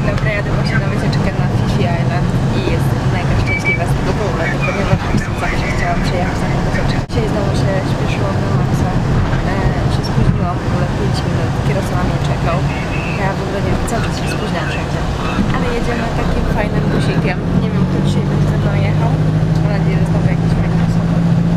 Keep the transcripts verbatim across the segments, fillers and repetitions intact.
Dobra, jadę właśnie na wycieczkę na Fifi Island i jestem mega szczęśliwa z tego powodu, ponieważ właśnie zawsze chciałam przyjechać na tę wycieczkę. Dzisiaj znowu się śpieszyłam na maksa, e, się spóźniłam w ogóle pięć minut, kierowca na mnie czekał. Ja w ogóle nie wiem, cały czas się spóźniałam wszędzie. Ale jedziemy takim fajnym busikiem. Nie wiem, kto dzisiaj będzie ze mną jechał. Mam nadzieję, że znowu jakieś fajne osoby.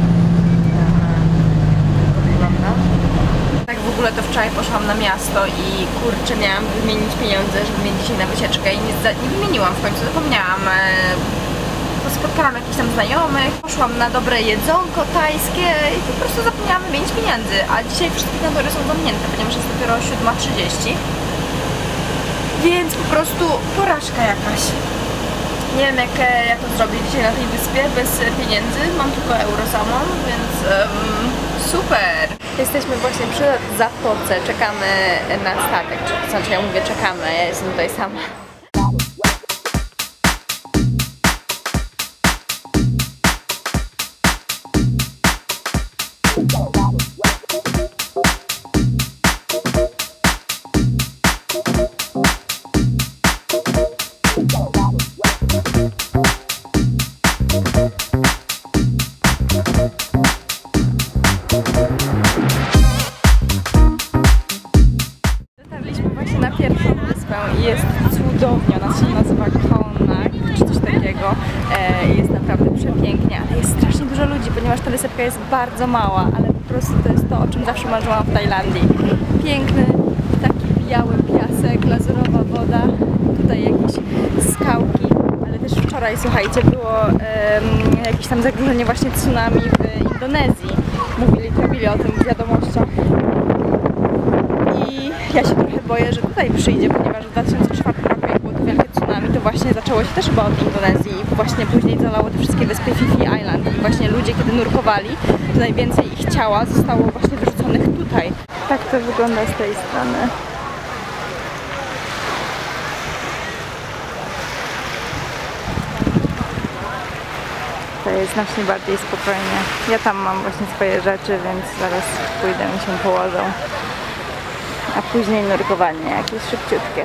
Wygląda. Tak w ogóle to wczoraj poszłam na miasto i kurczę, miałam wymienić pieniądze, żeby mieć dzisiaj na wycieczkę i nie, nie wymieniłam w końcu, zapomniałam. E, spotkałam jakichś tam znajomych, poszłam na dobre jedzonko tajskie i po prostu zapomniałam wymienić pieniędzy, a dzisiaj wszystkie kontory są zamknięte, ponieważ jest dopiero siódma trzydzieści. Więc po prostu porażka jakaś. Nie wiem jak, jak to zrobić dzisiaj na tej wyspie bez pieniędzy, mam tylko euro samą, więc um, super! Jesteśmy właśnie przy zatoce, czekamy na statek, to znaczy ja mówię czekamy, ja jestem tutaj sama. Dotarliśmy właśnie na pierwszą wyspę i jest cudownie, ona się nazywa Konak czy coś takiego. E, jest naprawdę przepięknie, ale jest strasznie dużo ludzi, ponieważ ta wysepka jest bardzo mała, ale po prostu to jest to, o czym zawsze marzyłam w Tajlandii. Piękny, taki biały piasek, lazurowa woda, tutaj jakieś skałki, ale też wczoraj, słuchajcie, było um, jakieś tam zagrożenie właśnie tsunami w Indonezji. Mówili, mówili o tym w wiadomościach. I ja się trochę boję, że tutaj przyjdzie, ponieważ w dwa tysiące czwartym roku, jak było to wielkie tsunami, to właśnie zaczęło się też chyba od Indonezji i właśnie później zalało te wszystkie wyspy Fifi Island i właśnie ludzie, kiedy nurkowali, to najwięcej ich ciała zostało właśnie wyrzuconych tutaj. Tak to wygląda z tej strony. To jest znacznie bardziej spokojnie. Ja tam mam właśnie swoje rzeczy, więc zaraz pójdę i się położą. A później nurkowanie jakieś szybciutkie.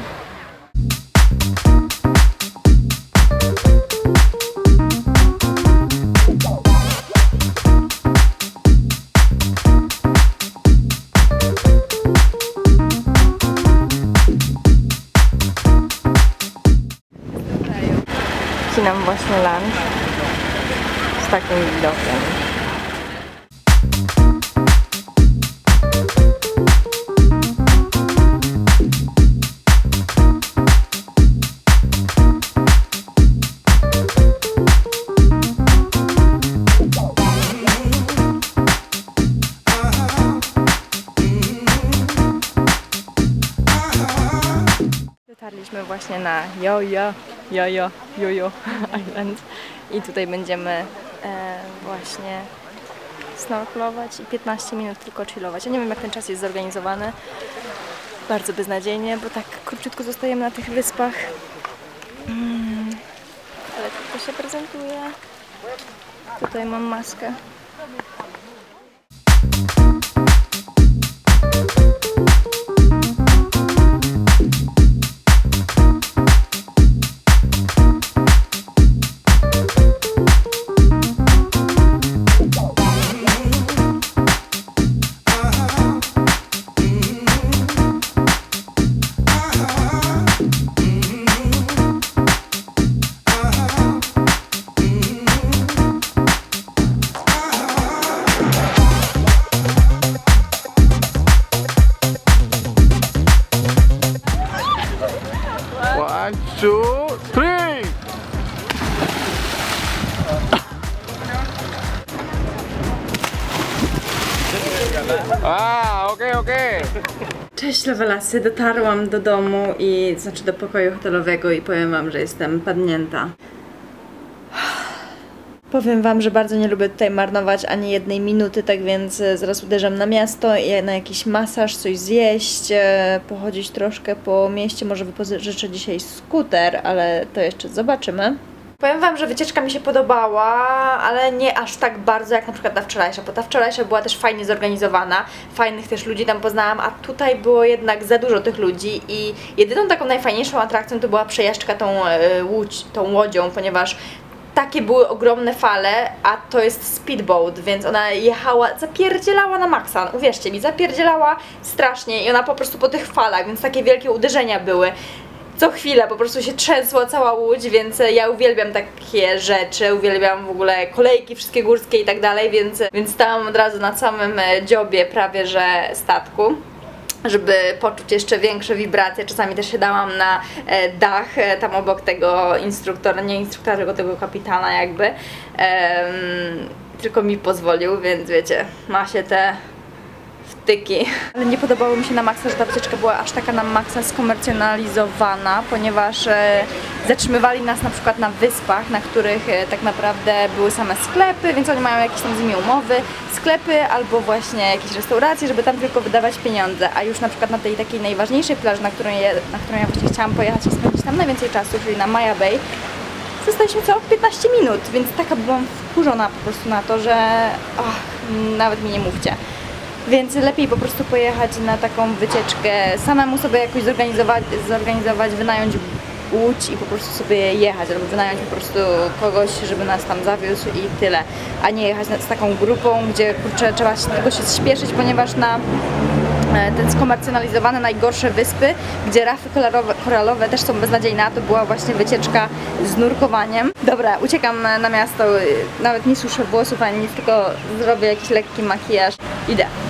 Wcinam właśnie lunch z takim widokiem. Dotarliśmy właśnie na Jojo, Jojo, Jojo Island i tutaj będziemy e, właśnie snorklować i piętnaście minut tylko chillować. Ja nie wiem jak ten czas jest zorganizowany, bardzo beznadziejnie, bo tak króciutko zostajemy na tych wyspach, mm, ale tak to się prezentuje. Tutaj mam maskę. One, two, three! A, okej, okay, okej. Okay. Cześć Lovelasy, dotarłam do domu i znaczy do pokoju hotelowego i powiem wam, że jestem padnięta. Powiem wam, że bardzo nie lubię tutaj marnować ani jednej minuty, tak więc zaraz uderzam na miasto i na jakiś masaż, coś zjeść, pochodzić troszkę po mieście, może wypożyczę dzisiaj skuter, ale to jeszcze zobaczymy. Powiem wam, że wycieczka mi się podobała, ale nie aż tak bardzo jak na przykład ta wczorajsza, bo ta wczorajsza była też fajnie zorganizowana, fajnych też ludzi tam poznałam, a tutaj było jednak za dużo tych ludzi i jedyną taką najfajniejszą atrakcją to była przejażdżka tą, e, łódź, tą łodzią, ponieważ takie były ogromne fale, a to jest speedboat, więc ona jechała, zapierdzielała na maksa, uwierzcie mi, zapierdzielała strasznie i ona po prostu po tych falach, więc takie wielkie uderzenia były. Co chwilę po prostu się trzęsła cała łódź, więc ja uwielbiam takie rzeczy, uwielbiam w ogóle kolejki wszystkie górskie i tak dalej, więc, więc stałam od razu na samym dziobie prawie że statku, żeby poczuć jeszcze większe wibracje. Czasami też się dałam na e, dach, e, tam obok tego instruktora, nie instruktora, tylko tego kapitana jakby, e, tylko mi pozwolił, więc wiecie, ma się te wtyki. Ale nie podobało mi się na maksa, że ta wycieczka była aż taka na maksa skomercjonalizowana, ponieważ e, zatrzymywali nas na przykład na wyspach, na których e, tak naprawdę były same sklepy, więc oni mają jakieś tam z nimi umowy, sklepy albo właśnie jakieś restauracje, żeby tam tylko wydawać pieniądze, a już na przykład na tej takiej najważniejszej plaży, na którą, je, na którą ja właśnie chciałam pojechać i spędzić tam najwięcej czasu, czyli na Maya Bay, zostaliśmy co piętnaście minut, więc taka byłam wkurzona po prostu na to, że ach, nawet mi nie mówcie. Więc lepiej po prostu pojechać na taką wycieczkę, samemu sobie jakoś zorganizować, zorganizować, wynająć łódź i po prostu sobie jechać, albo wynająć po prostu kogoś, żeby nas tam zawiózł i tyle, a nie jechać z taką grupą, gdzie kurczę, trzeba się, tylko się spieszyć, ponieważ na te skomercjonalizowane najgorsze wyspy, gdzie rafy koralowe, koralowe też są beznadziejne, to była właśnie wycieczka z nurkowaniem. Dobra, uciekam na miasto, nawet nie suszę włosów ani nic, tylko zrobię jakiś lekki makijaż. Idę.